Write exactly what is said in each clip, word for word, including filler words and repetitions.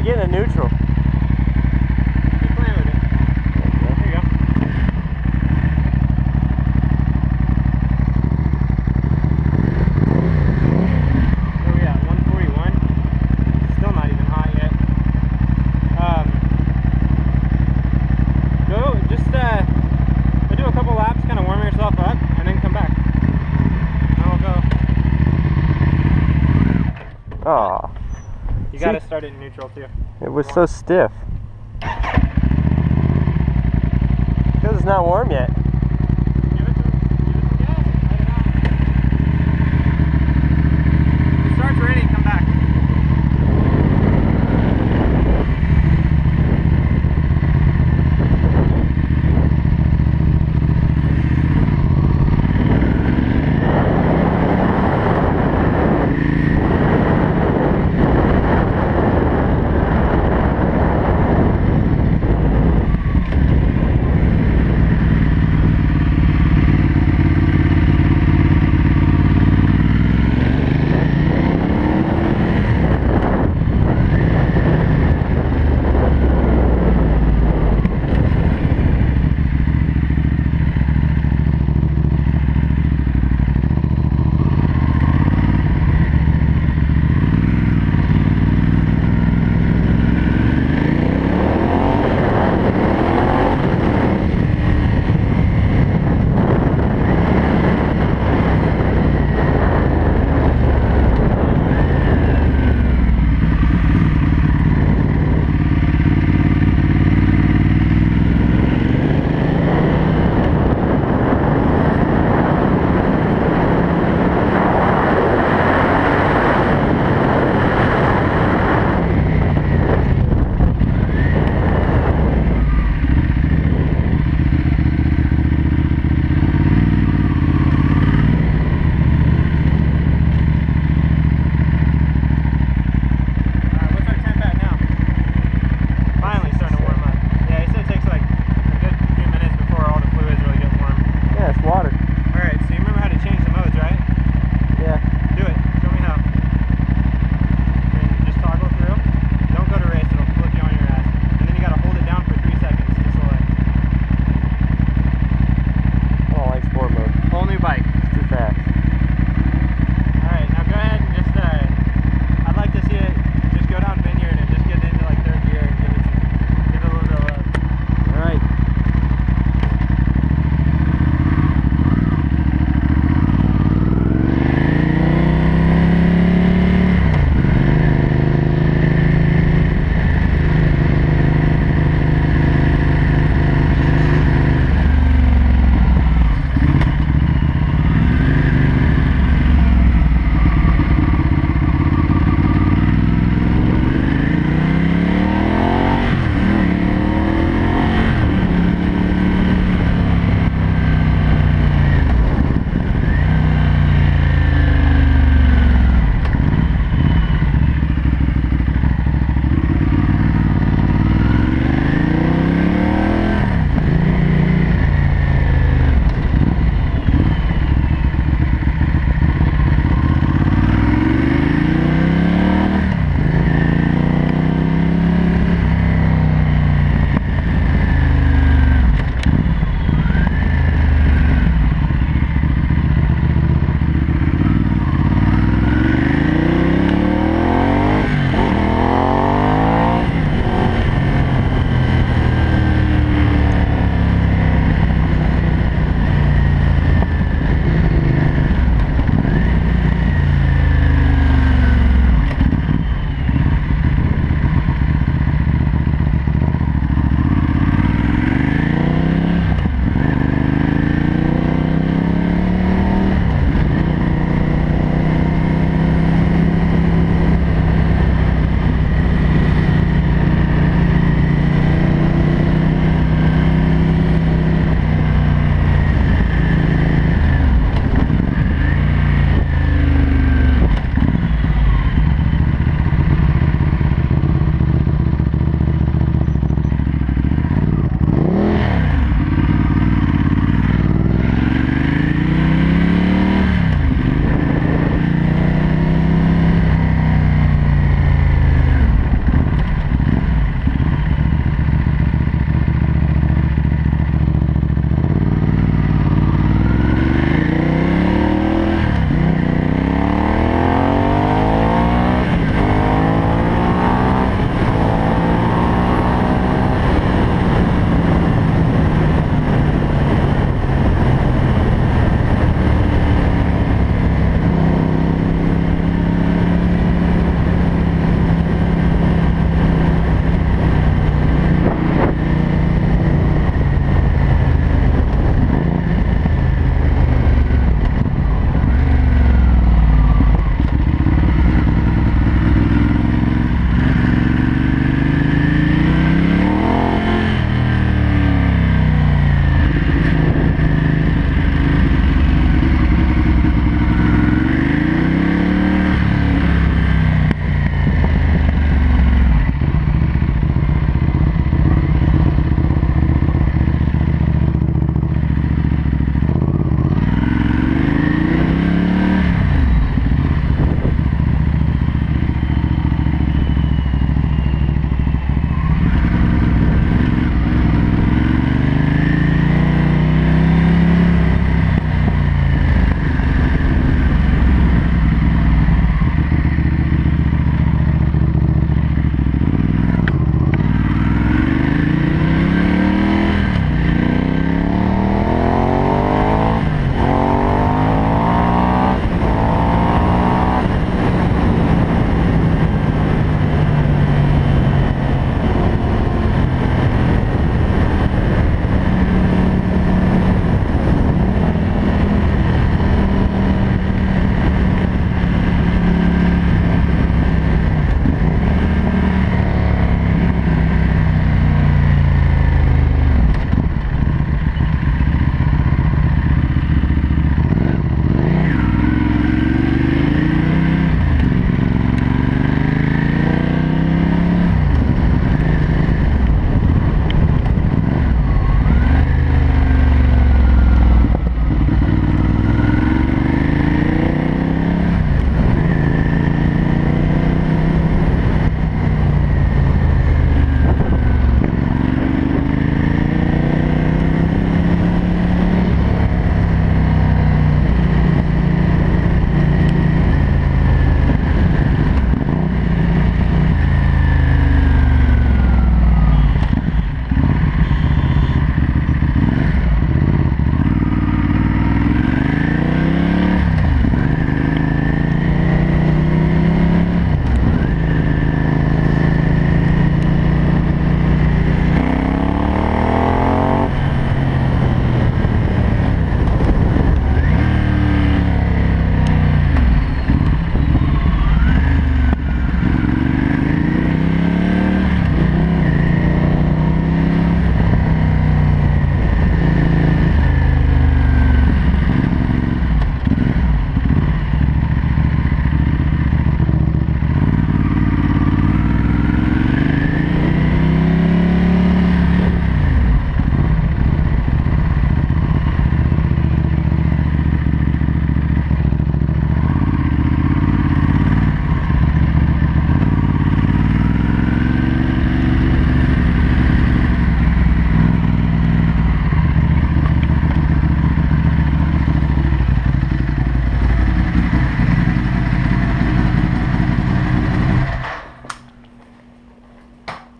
to get into neutral. Keep playing with it. There you go. Where are we at? one forty-one. Still not even hot yet. Um, go, just uh, go do a couple laps, kind of warm yourself up, and then come back. And we'll go. Aw. You gotta start it in neutral too. It was so stiff. Because it's not warm yet. Give it some, give it some gas. Let it out. When it starts ready, come back.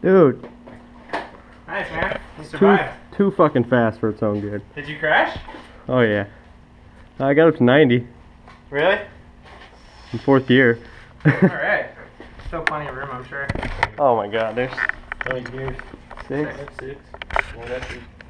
Dude. Nice, man. You Too, survived. too fucking fast for its own good. Did you crash? Oh yeah. I got up to ninety Really? in fourth gear. Alright. Still plenty of room, I'm sure. Oh my god, there's How many gears? six. Six. Well, that's it.